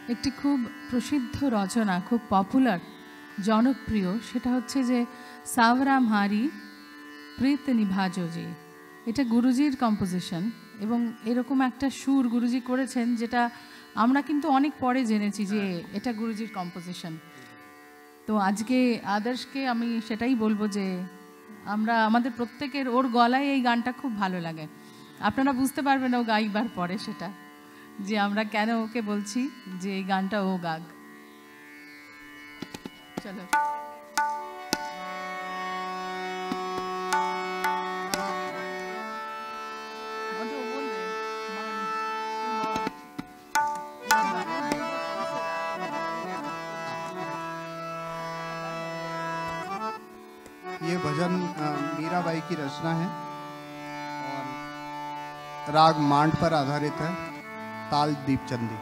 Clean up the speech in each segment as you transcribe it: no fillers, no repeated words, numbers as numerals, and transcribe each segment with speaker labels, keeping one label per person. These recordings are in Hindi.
Speaker 1: একটি খুব প্রসিদ্ধ রচনা, খুব পপুলার, জনপ্রিয়, সেটা হচ্ছে যে সাবরা মারি প্রীত নিভাজোজি। এটা গুরুজির কম্পোজিশন এবং এরকম একটা সুর গুরুজি করেছেন যেটা আমরা কিন্তু অনেক পরে জেনেছি যে এটা গুরুজির কম্পোজিশন। তো আজকে আদর্শকে আমি সেটাই বলবো যে আমরা আমাদের প্রত্যেকের ওর গলায় এই গানটা খুব ভালো লাগে। আপনারা বুঝতে পারবেন ও গাইবার পরে সেটা, যে আমরা কেন ওকে বলছি যে এই গানটা ও গাক। চলো।
Speaker 2: ये भजन मीराबाई की रचना है और राग मांड पर आधारित है, ताल दीपचंदी।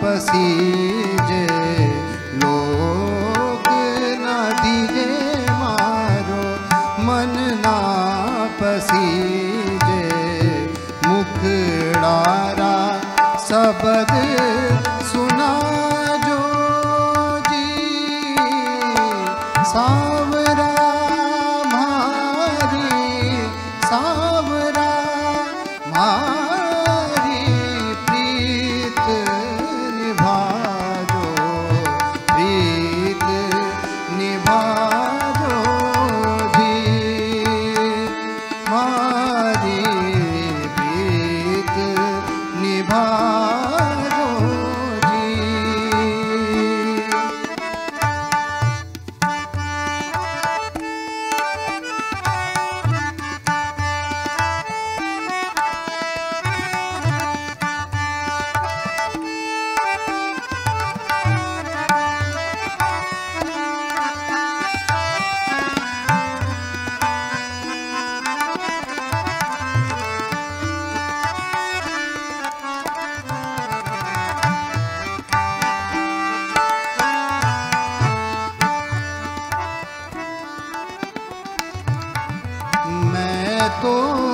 Speaker 3: पसीजे लोग न दीजे
Speaker 2: पसीजे मुखड़ारा शब्द सुना जो जी सावरा मारी सावरा मारी प्रीत निभा जो प्रीत निभा जो जी मारी प्रीत निभा जो जी। मैं तो